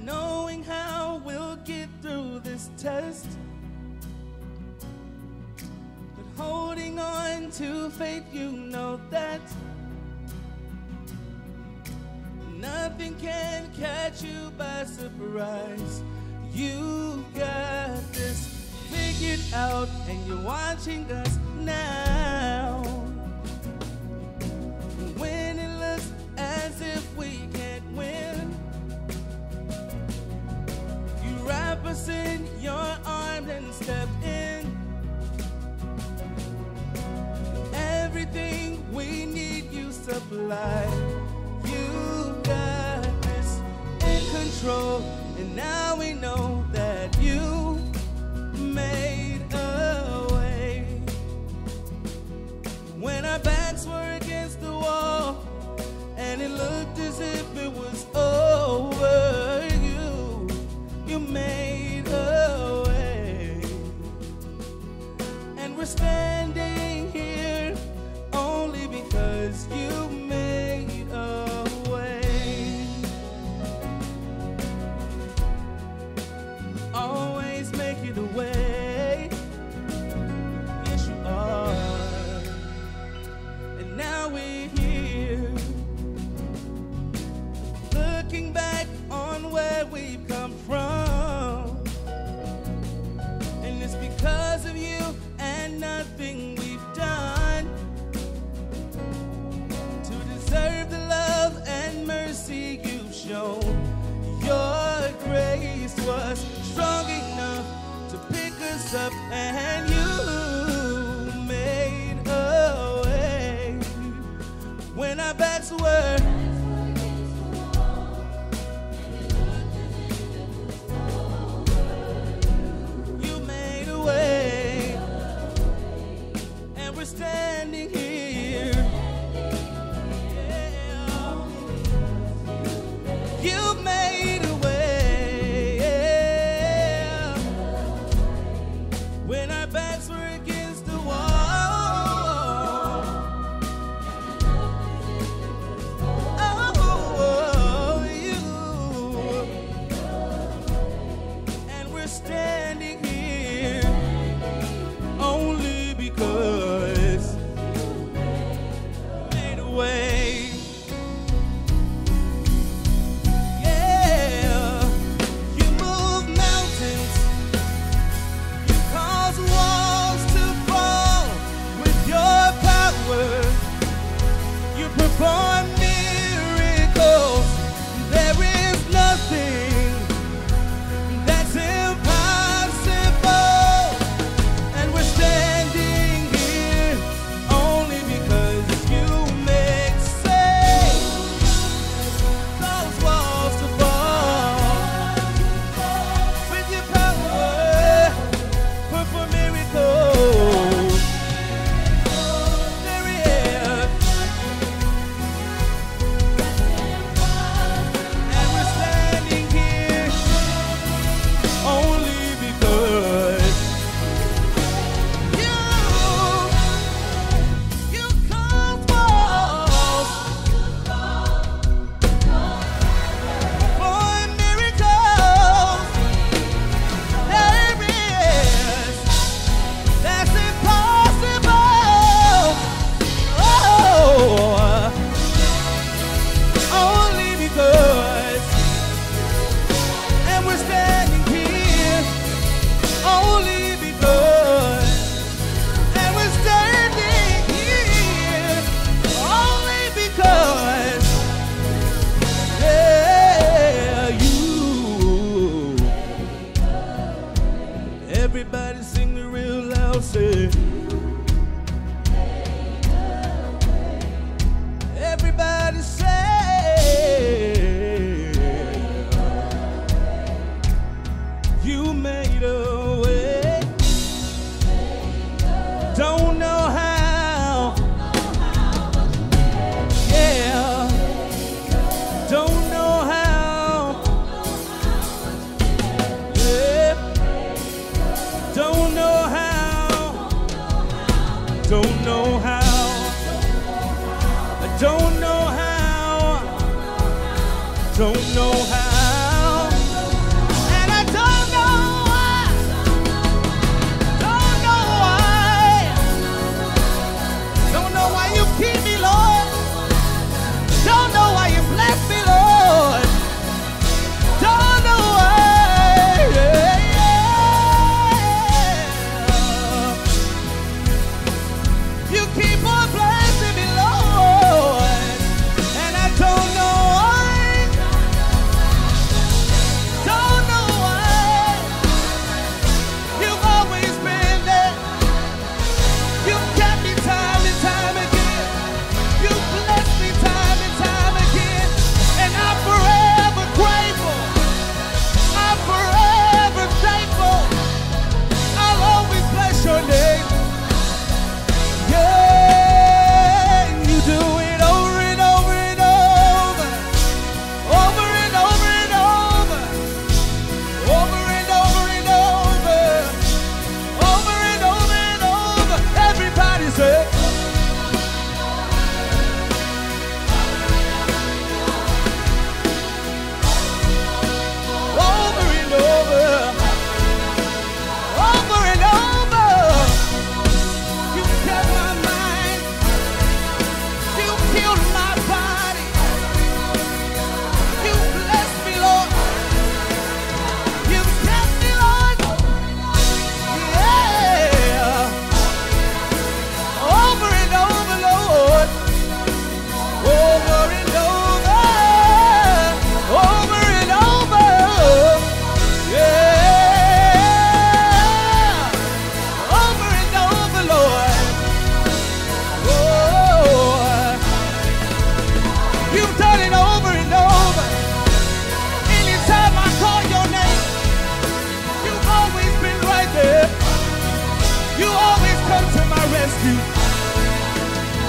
knowing how we'll get through this test, but holding on to faith, you know that nothing can catch you by surprise. You got this figured out, and you're watching us now. When it looks as if we can't win, you wrap us in your arms and step in. Everything we need, you supply. You got this in control, and now we know that you made a way. When our backs were against the wall and it looked as if it was over, you made a way. And we're standing here only because you made a way.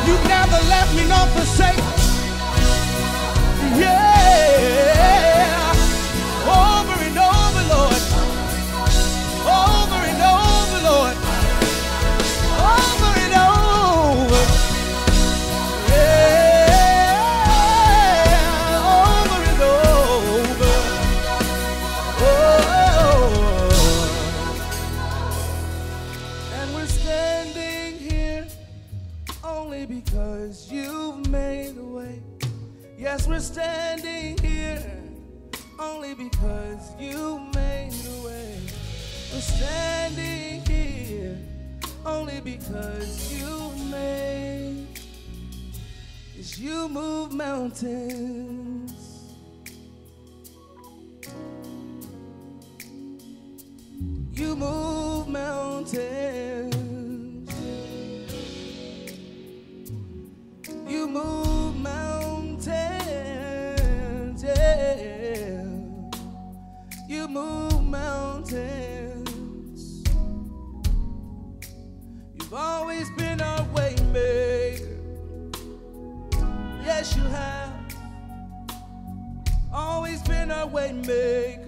You never left me nor forsake me. Yeah. Over and over, Lord. Over and over, Lord. Over and over. Yeah. Over and over. Oh. And we're standing here only because you've made a way. Yes, we're standing here only because you made a way. We're standing here only because you made. Yes, you move mountains. You move mountains. You move mountains. Yeah. You move mountains. You've always been our way maker. Yes, you have. Always been our way maker.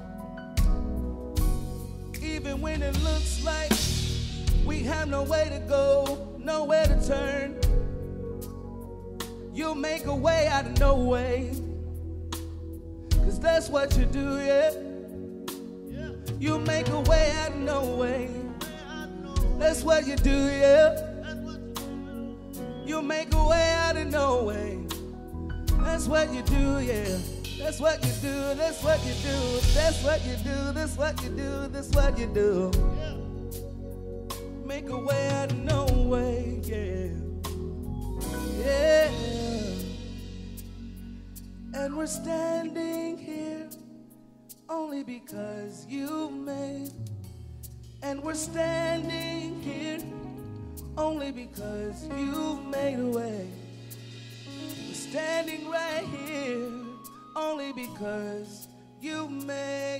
Even when it looks like we have no way to go, nowhere to turn, you'll make a way out of no way. 'Cause that's what you do, yeah. You make a way out of no way. That's what you do, yeah. You make a way out of no way. That's what you do, yeah. That's what you do, that's what you do, that's what you do, that's what you do, that's what you do. Make a way out of no way, yeah. Yeah. And we're standing here only because you made. And we're standing here only because you made a way. We're standing right here only because you made